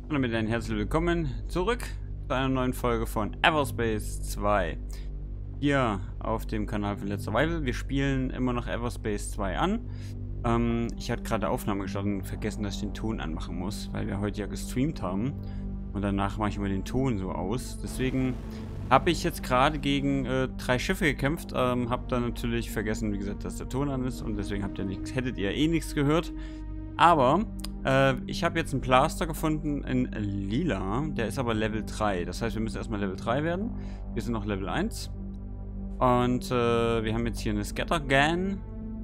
Und damit ein herzlich willkommen zurück zu einer neuen Folge von Everspace 2. Hier auf dem Kanal für Let's Survival. Wir spielen immer noch Everspace 2 an. Ich hatte gerade Aufnahme gestartet und vergessen, dass ich den Ton anmachen muss, weil wir heute ja gestreamt haben. Und danach mache ich immer den Ton so aus. Deswegen habe ich jetzt gerade gegen 3 Schiffe gekämpft. Habe dann natürlich vergessen, wie gesagt, dass der Ton an ist. Und deswegen hättet ihr eh nichts gehört. Aber ich habe jetzt einen Blaster gefunden in Lila. Der ist aber Level 3. Das heißt, wir müssen erstmal Level 3 werden. Wir sind noch Level 1. Und wir haben jetzt hier eine Scattergun.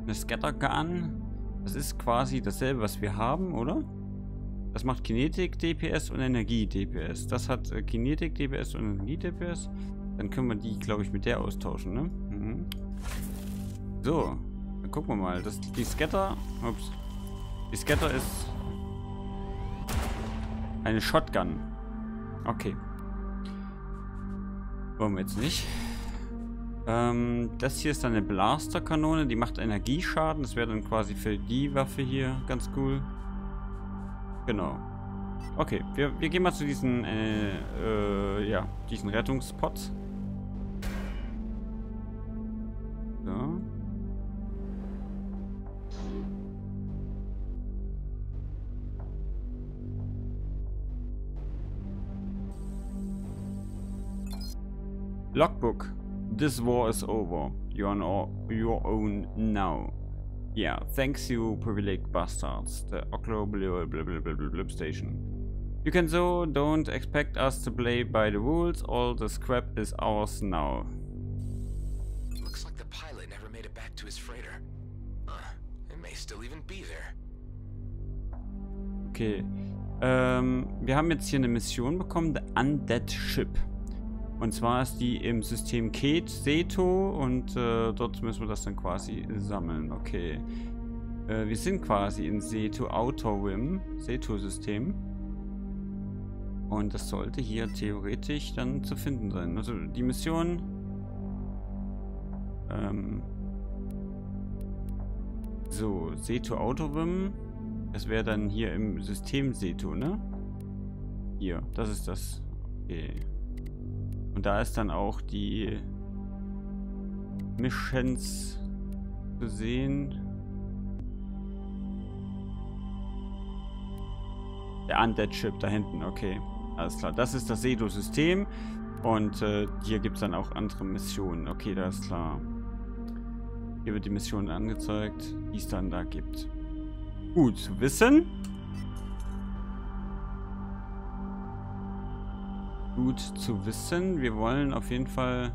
Das ist quasi dasselbe, was wir haben, oder? Das macht Kinetik, DPS und Energie, DPS. Das hat Kinetik, DPS und Energie, DPS. Dann können wir die, glaube ich, mit der austauschen, ne? Mhm. So, dann gucken wir mal. Die Scatter... Ups. Die Scatter ist eine Shotgun. Okay. Wollen wir jetzt nicht. Das hier ist dann eine Blasterkanone. Die macht Energieschaden. Das wäre dann quasi für die Waffe hier ganz cool. Genau. Okay, wir gehen mal zu diesen, diesen Rettungspots. So. Logbook. This war is over. You're on your own now. Yeah, thanks you privileged bastards. The Oclo station. You can so don't expect us to play by the rules. All the scrap is ours now. Looks like the pilot never made it back to his freighter. It may still even be there. Okay. Wir haben jetzt hier eine Mission bekommen, The Undead Ship. Und zwar ist die im System Kate Seto und dort müssen wir das dann quasi sammeln. Okay. Wir sind quasi in Seto Outer Rim, Seto-System. Und das sollte hier theoretisch dann zu finden sein. Also die Mission... so, Seto Outer Rim. Das wäre dann hier im System Seto, ne? Hier, das ist das. Okay. Und da ist dann auch die Missions zu sehen. Der Undead Ship da hinten, okay. Alles klar. Das ist das Seto-System. Und hier gibt es dann auch andere Missionen. Okay, das ist klar. Hier wird die Mission angezeigt, die es dann da gibt. Gut zu wissen. Gut zu wissen. Wir wollen auf jeden Fall...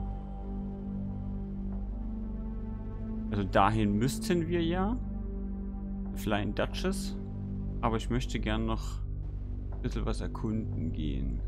Also dahin müssten wir ja. Flying Duchess. Aber ich möchte gern noch ein bisschen was erkunden gehen.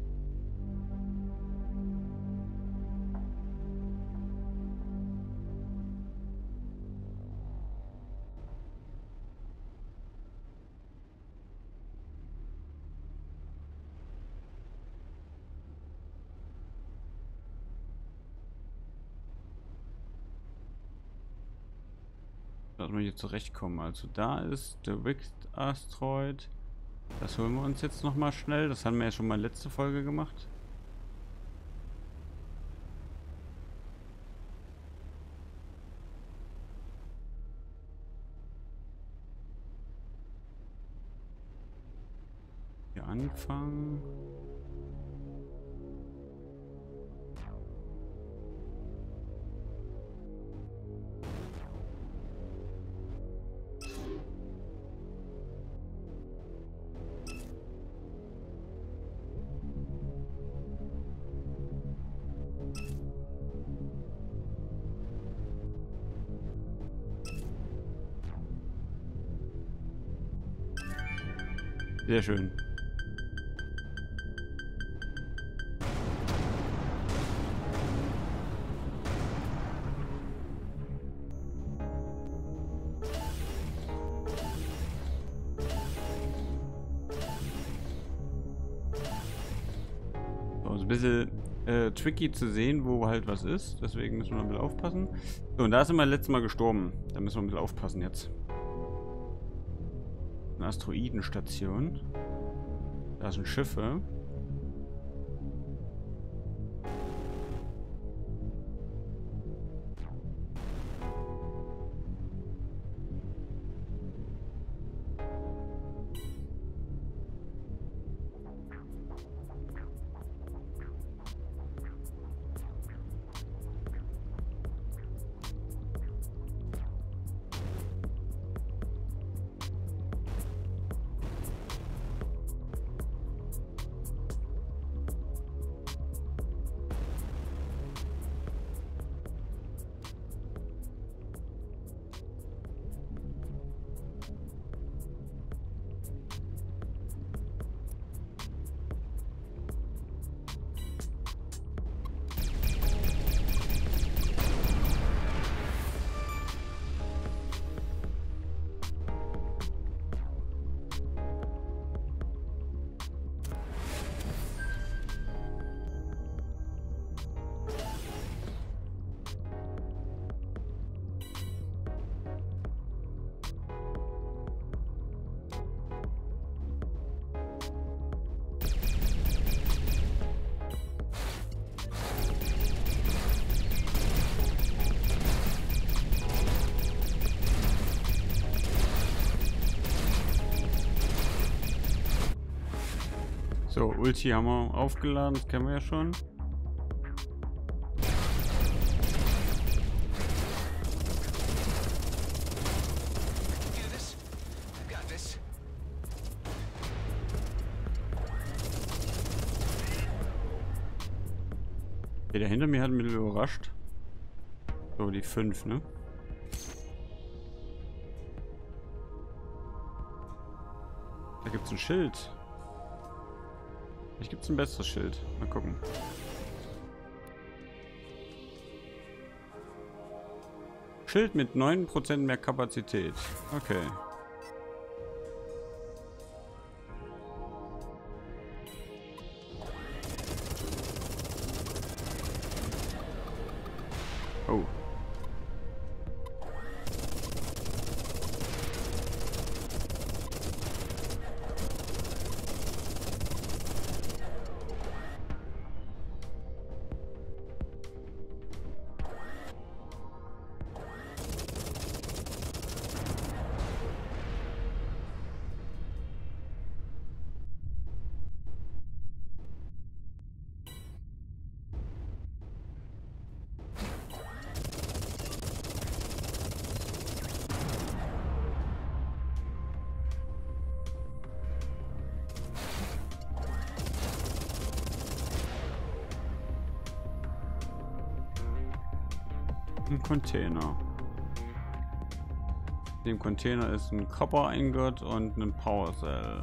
Dass wir hier zurechtkommen. Also da ist der Rift Asteroid. Das holen wir uns jetzt nochmal schnell. Das haben wir ja schon mal letzte Folge gemacht. Hier anfangen. Sehr schön. So, ist ein bisschen tricky zu sehen, wo halt was ist. Deswegen müssen wir ein bisschen aufpassen. So, und da sind wir letztes Mal gestorben. Da müssen wir ein bisschen aufpassen jetzt. Eine Asteroidenstation. Da sind Schiffe. So, Ulti haben wir aufgeladen, das kennen wir ja schon. Okay, der hinter mir hat mich überrascht. So, die 5, ne? Da gibt's ein Schild. Vielleicht gibt es ein besseres Schild. Mal gucken. Schild mit 9% mehr Kapazität. Okay. Oh. Ein Container. In dem Container ist ein Copper Ingot und ein Power Cell.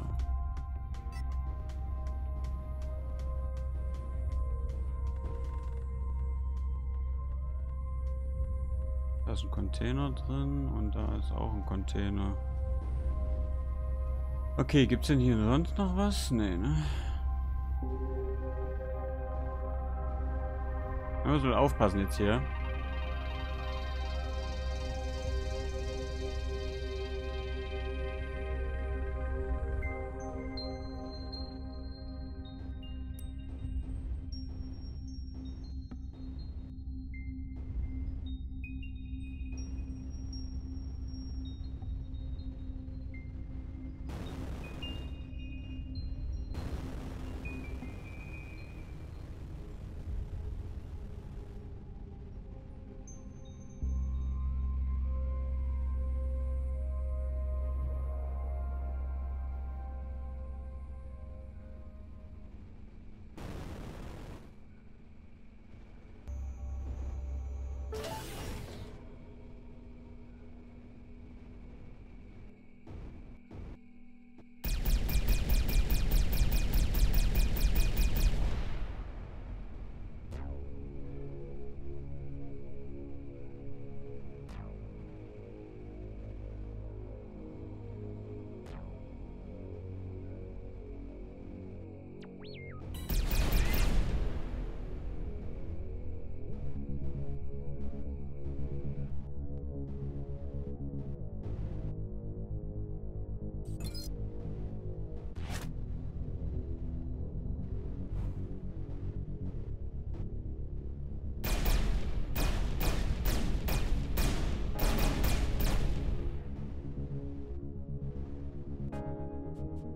Da ist ein Container drin und da ist auch ein Container. Okay, gibt's denn hier sonst noch was? Nee, ne? Wir müssen aufpassen jetzt hier.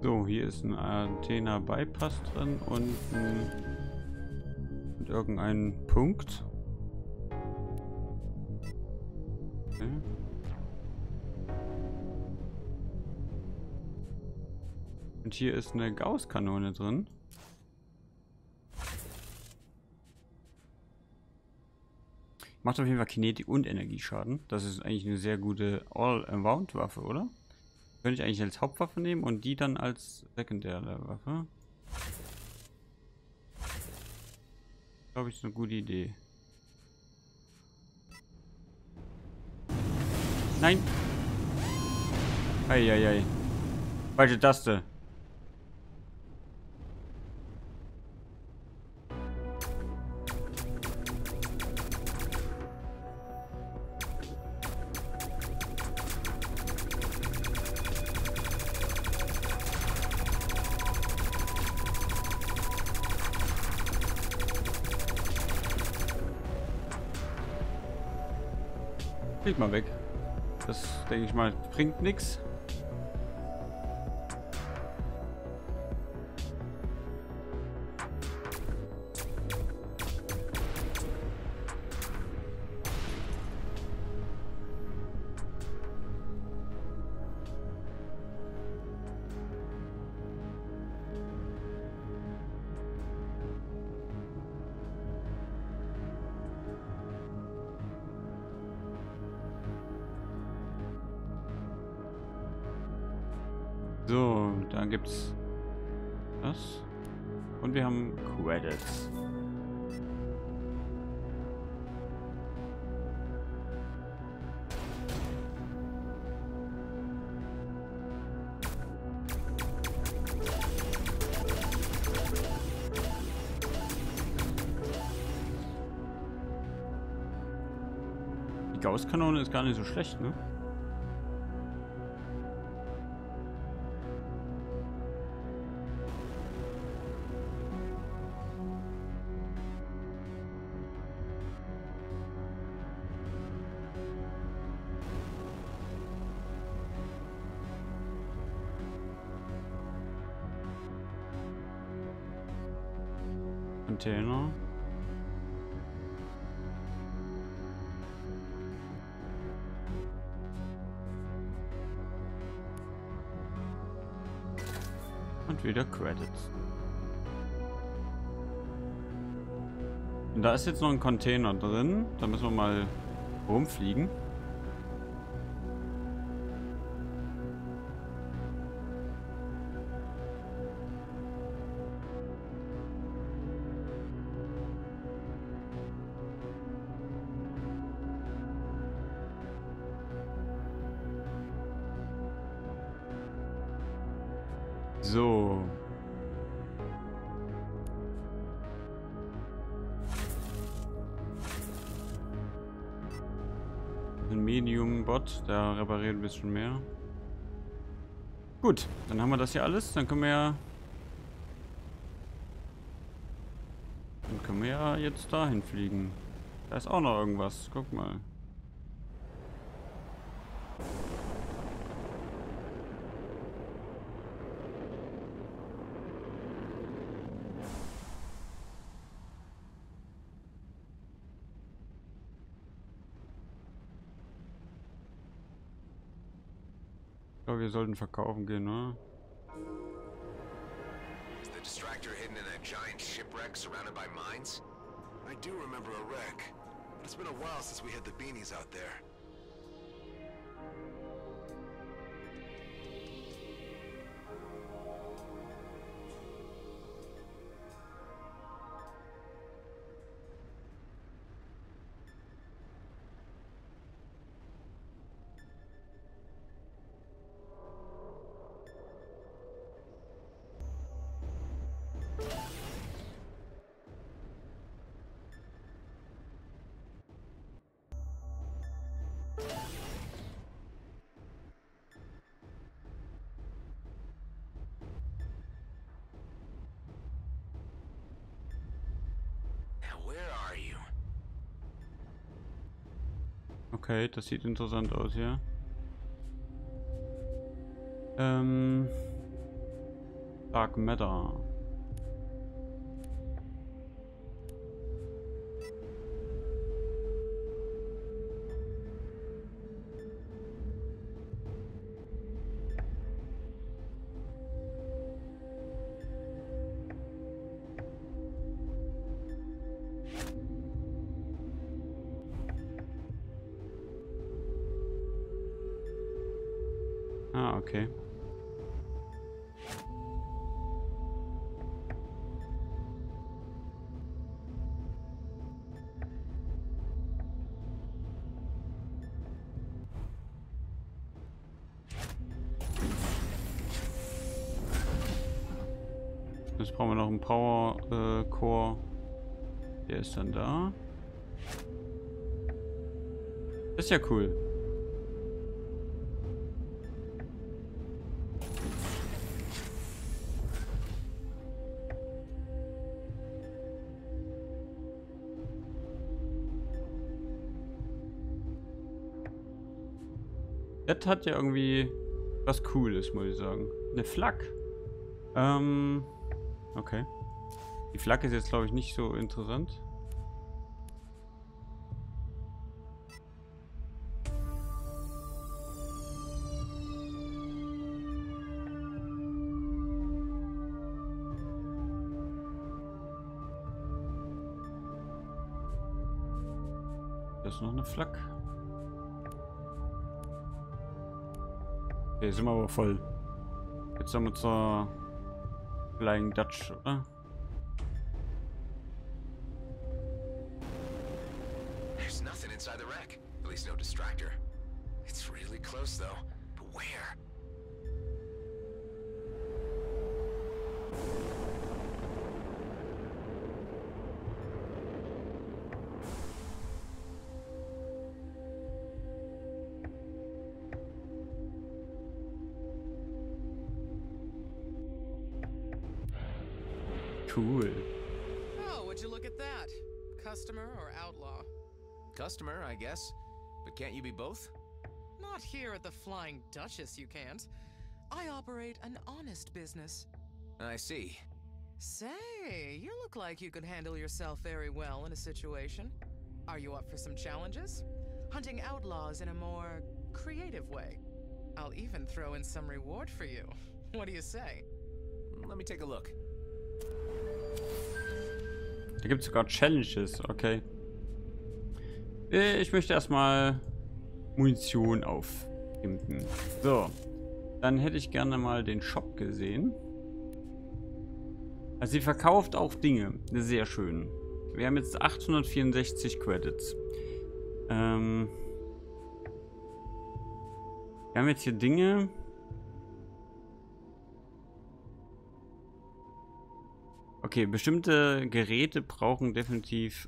So, hier ist ein Antenna-Bypass drin und irgendein Punkt. Okay. Und hier ist eine Gauss-Kanone drin. Macht auf jeden Fall Kinetik und Energieschaden. Das ist eigentlich eine sehr gute All-Around-Waffe, oder? Könnte ich eigentlich als Hauptwaffe nehmen und die dann als sekundäre Waffe. Glaube ich, ist eine gute Idee. Nein! Eieiei. Falsche Taste. Flieg mal weg. Das, denke ich mal, bringt nichts. So, da gibt's das. Und wir haben Credits. Die Gauss-Kanone ist gar nicht so schlecht, ne? Container. Und wieder Credits. Und da ist jetzt noch ein Container drin. Da müssen wir mal rumfliegen. So. Ein Medium-Bot, der repariert ein bisschen mehr. Gut, dann haben wir das hier alles. Dann können wir ja jetzt dahin fliegen. Da ist auch noch irgendwas. Guck mal. Ich glaube, wir sollten verkaufen gehen, oder? Is the distractor hidden in a giant shipwreck surrounded by mines? I do remember a wreck, but it's been a while since we had the beanies out there. Okay, das sieht interessant aus, ja. Dark Matter. Ah, okay. Jetzt brauchen wir noch einen Power Core. Der ist dann da. Das ist ja cool. Das hat ja irgendwie was Cooles, muss ich sagen. Eine Flak. Okay. Die Flak ist jetzt, glaube ich, nicht so interessant. Das ist noch eine Flak. Okay, sind wir aber voll. Jetzt haben wir zur Flying Dutch, oder? There's nothing inside the wreck. At least no distractor. It's really close though. But where? Cool. Oh, would you look at that? Customer or outlaw? Customer, I guess. But can't you be both? Not here at the Flying Duchess, you can't. I operate an honest business. I see. Say, you look like you could handle yourself very well in a situation. Are you up for some challenges? Hunting outlaws in a more creative way. I'll even throw in some reward for you. What do you say? Let me take a look. Da gibt es sogar Challenges, okay. Ich möchte erstmal Munition aufhimpen. So. Dann hätte ich gerne mal den Shop gesehen. Also sie verkauft auch Dinge. Sehr schön. Wir haben jetzt 864 Credits. Wir haben jetzt hier Dinge. Okay, bestimmte Geräte brauchen definitiv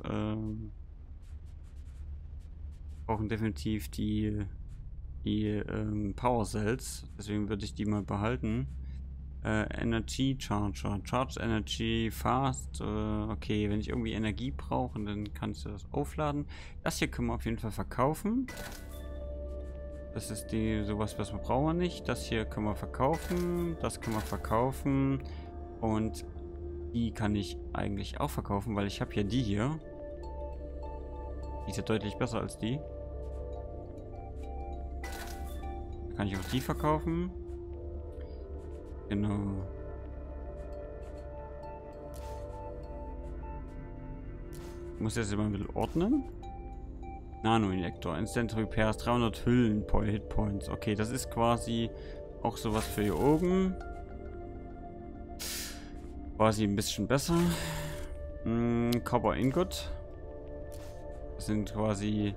die Power Cells. Deswegen würde ich die mal behalten. Energy Charger. Charge Energy Fast. Okay, wenn ich irgendwie Energie brauche, dann kannst du das aufladen. Das hier können wir auf jeden Fall verkaufen. Das ist sowas, was wir brauchen nicht. Das hier können wir verkaufen. Das können wir verkaufen. Und die kann ich eigentlich auch verkaufen, weil ich habe ja die hier. Die ist ja deutlich besser als die. Da kann ich auch die verkaufen. Genau. Ich muss jetzt immer ein bisschen ordnen. Nano-Injektor. Instant Repairs. 300 Hüllen pro Hitpoints. Okay, das ist quasi auch sowas für hier oben. Quasi ein bisschen besser. Copper Ingot. Das sind quasi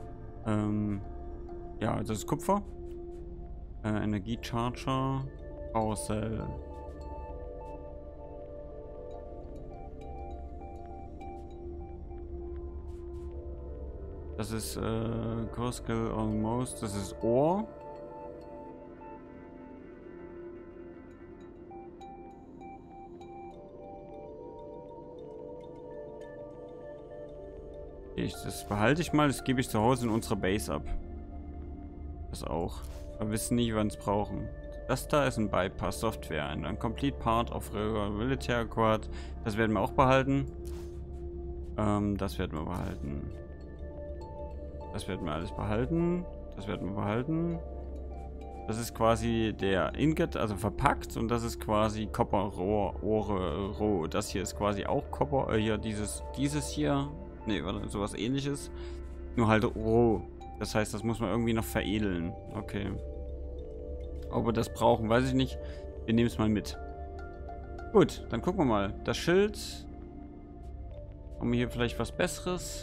ja, das ist Kupfer. Energiecharger. Power Cell. Das ist Core Skill Almost. Das ist Ohr. Das behalte ich mal, das gebe ich zu Hause in unserer Base ab. Das auch. Wir wissen nie, wann es brauchen. Das da ist ein Bypass-Software. Ein complete part of Military Accord. Das werden wir auch behalten. Das werden wir behalten. Das werden wir alles behalten. Das werden wir behalten. Das ist quasi der Ingot, also verpackt. Und das ist quasi Copper roh. Das hier ist quasi auch Copper. Hier dieses hier. Ne, oder sowas ähnliches. Nur halt roh. Das heißt, das muss man irgendwie noch veredeln. Okay. Ob wir das brauchen, weiß ich nicht. Wir nehmen es mal mit. Gut, dann gucken wir mal. Das Schild. Haben wir hier vielleicht was Besseres?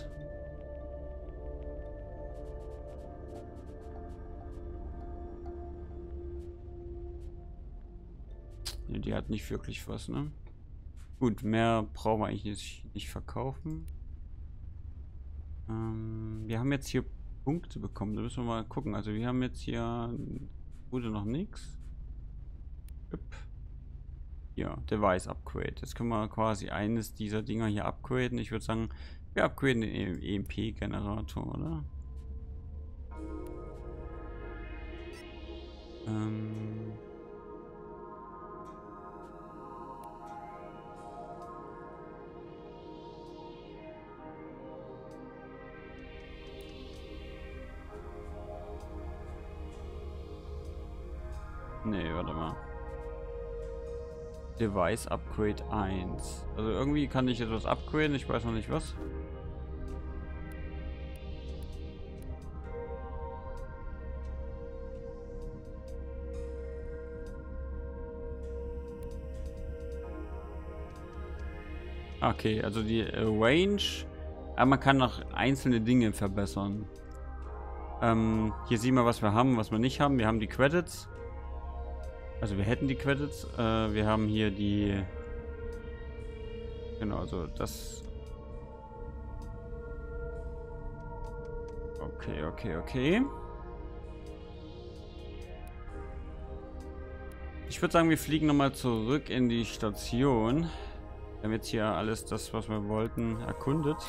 Ne, die hat nicht wirklich was, ne? Gut, mehr brauchen wir eigentlich nicht verkaufen. Wir haben jetzt hier Punkte bekommen. Da müssen wir mal gucken. Also wir haben jetzt hier... Wurde noch nichts. Ja, Device Upgrade. Jetzt können wir quasi eines dieser Dinger hier upgraden. Ich würde sagen, wir upgraden den EMP-Generator, oder? Nee, warte mal. Device Upgrade 1. Also irgendwie kann ich etwas upgraden, ich weiß noch nicht was. Okay, also die Range. Aber man kann noch einzelne Dinge verbessern. Hier sehen wir, was wir haben, was wir nicht haben. Wir haben die Credits. Also wir hätten die Credits. Wir haben hier die... Genau, also das... Okay. Ich würde sagen, wir fliegen nochmal zurück in die Station. Wir haben jetzt hier alles das, was wir wollten, erkundet.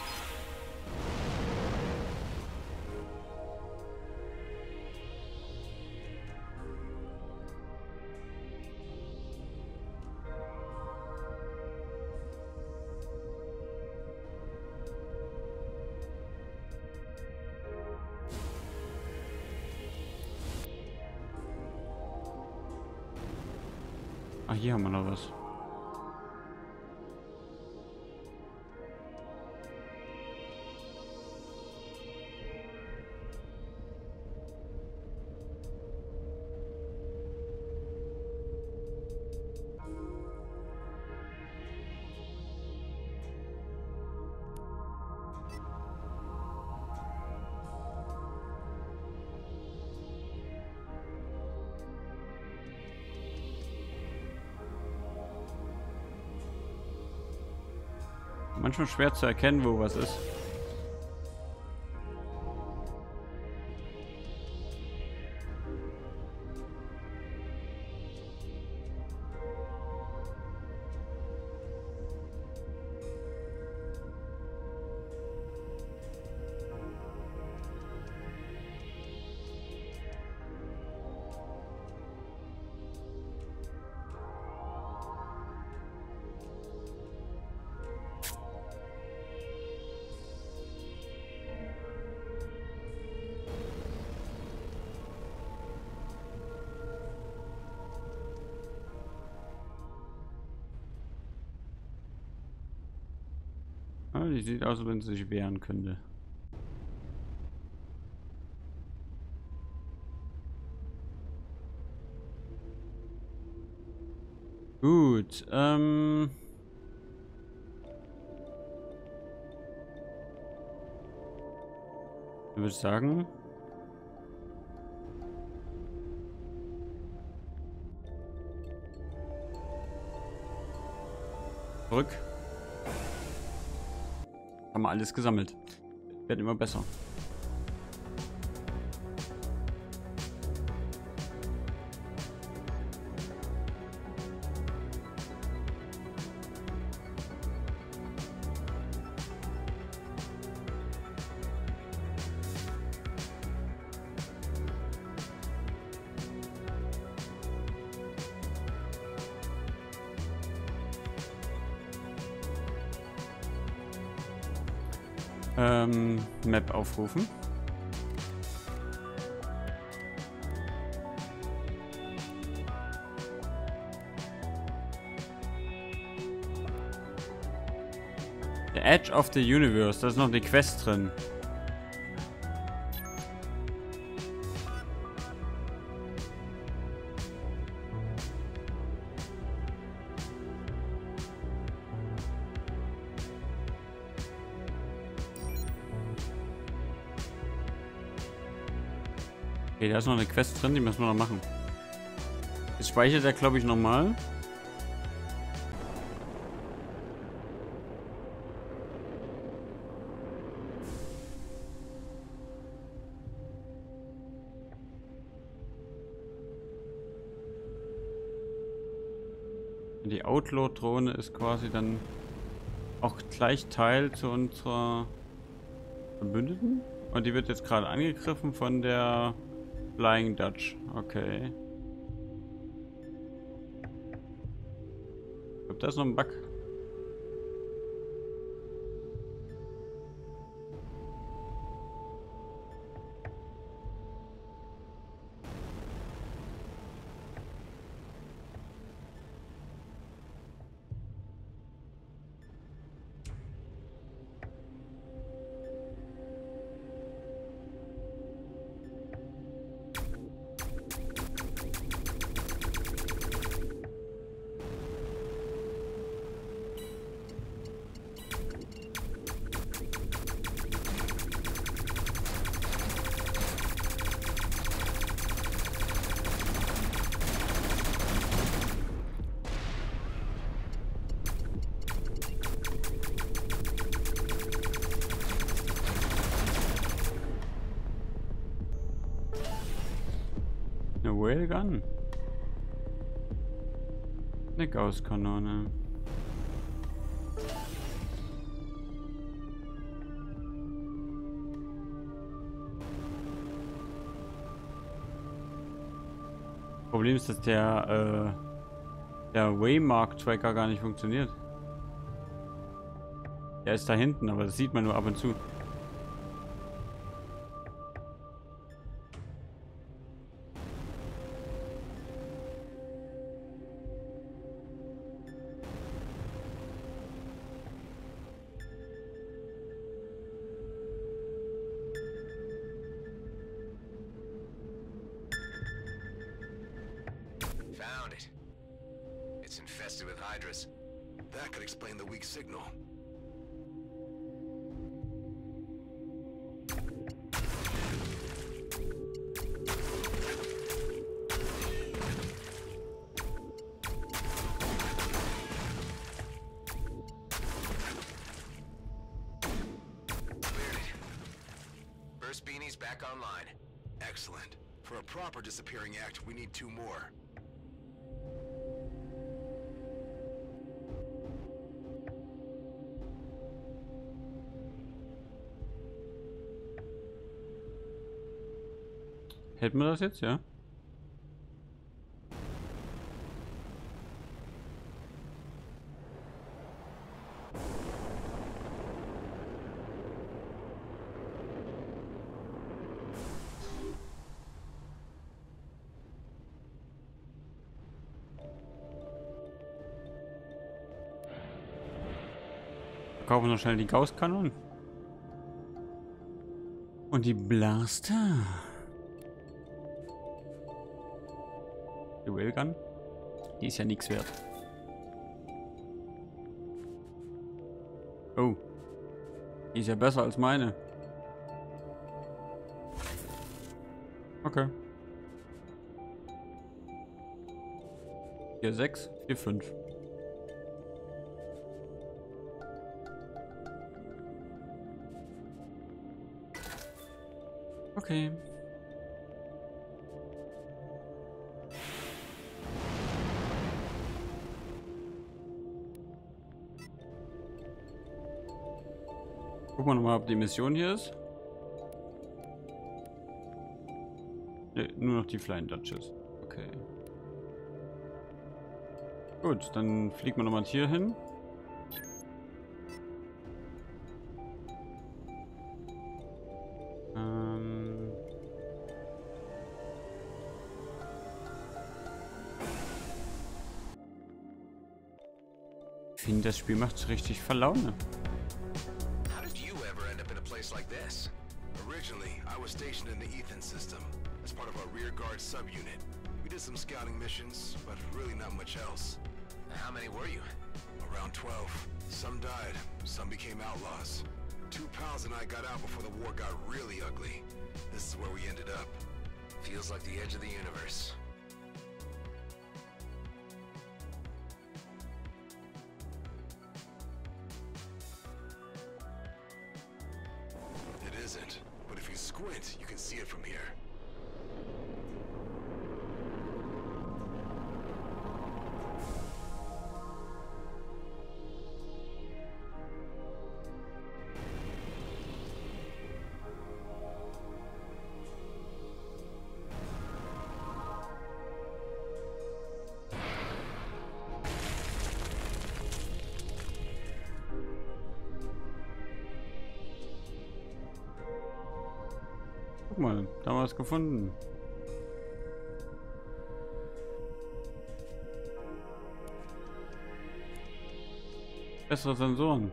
Ah, hier haben wir noch was. Manchmal schwer zu erkennen, wo was ist. Ah, die sieht aus, als wenn sie sich wehren könnte. Gut, würde ich sagen. Zurück. Haben wir alles gesammelt. Wird immer besser. Map aufrufen. The Edge of the Universe, da ist noch eine Quest drin. Okay, da ist noch eine Quest drin, die müssen wir noch machen. Jetzt speichert er, glaube ich, nochmal. Die Outlaw-Drohne ist quasi dann auch gleich Teil zu unserer Verbündeten. Und die wird jetzt gerade angegriffen von der Flying Dutch. Okay. Ich glaube, da ist noch ein Bug. Eine Railgun? Eine Gausskanone. Problem ist, dass der Waymark-Tracker gar nicht funktioniert. Der ist da hinten, aber das sieht man nur ab und zu. Found it. It's infested with hydras. That could explain the weak signal. Cleared it. First beanie's back online. Excellent. For a proper disappearing act, we need 2 more. Hätten wir das jetzt, ja? Kaufen wir schnell die Gausskanonen. Und die Blaster. Die Railgun. Die ist ja nichts wert. Oh. Die ist ja besser als meine. Okay. 4, 6, 4, 5. Okay. Gucken wir nochmal, ob die Mission hier ist. Ne, nur noch die Flying Dutches. Okay. Gut, dann fliegen wir nochmal hier hin. finde, das Spiel macht richtig voll Laune. How did you ever end up in a place like this? Originally, I was stationed in the Ethan system as part of our rear guard subunit. We did some scouting missions, but really not much else. How many were you? Around 12. Some died, some became outlaws. 2 pals and I got out before the war got really ugly. This is where we ended up. Feels like the edge of the universe. It isn't, but if you squint, you can see it from here. Guck mal, da haben wir es gefunden. Bessere Sensoren.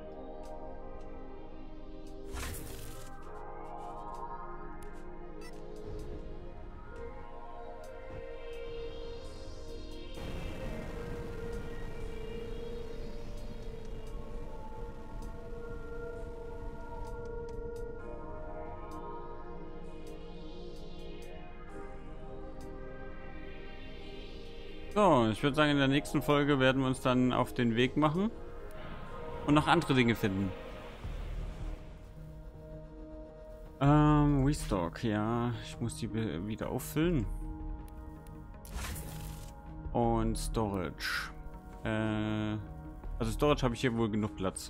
So, ich würde sagen, in der nächsten Folge werden wir uns dann auf den Weg machen und noch andere Dinge finden. Restock, ja, ich muss die wieder auffüllen. Und Storage. Also Storage habe ich hier wohl genug Platz.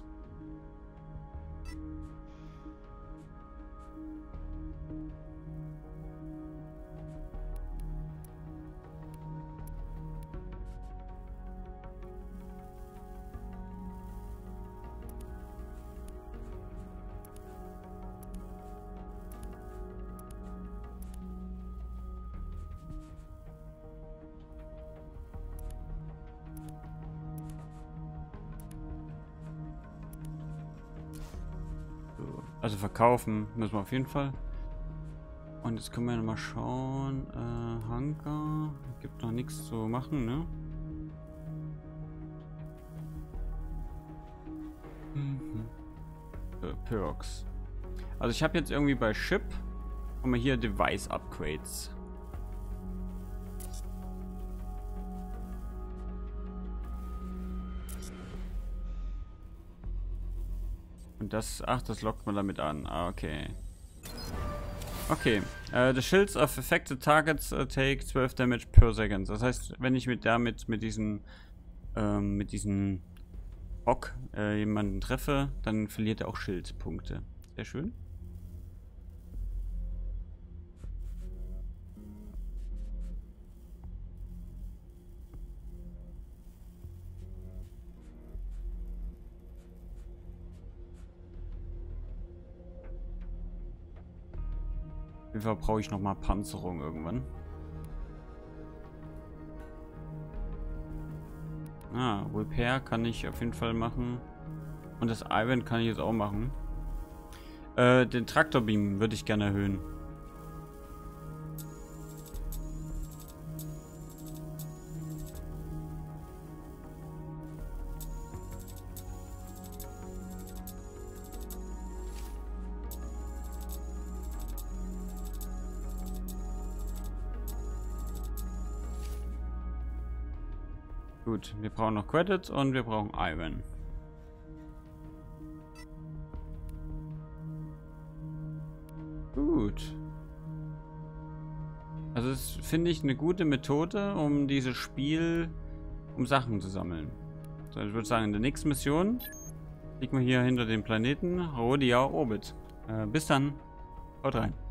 Also verkaufen müssen wir auf jeden Fall. Und jetzt können wir noch mal schauen. Hangar. Gibt noch nichts zu machen, ne? Perks. Also ich habe jetzt irgendwie bei Ship haben wir hier Device Upgrades. Und das, ach, das lockt man damit an. Ah, okay. Okay. The shields of affected targets take 12 damage per second. Das heißt, wenn ich mit diesem Bock jemanden treffe, dann verliert er auch Schildpunkte. Sehr schön. Auf jeden Fall brauche ich noch mal Panzerung irgendwann. Ah, Repair kann ich auf jeden Fall machen. Und das Iron kann ich jetzt auch machen. Den Traktorbeam würde ich gerne erhöhen. Gut, wir brauchen noch Credits und wir brauchen Iron. Gut. Also das finde ich eine gute Methode, um dieses Spiel, um Sachen zu sammeln. So, ich würde sagen, in der nächsten Mission liegen wir hier hinter dem Planeten Rhodia Orbit. Bis dann. Haut rein.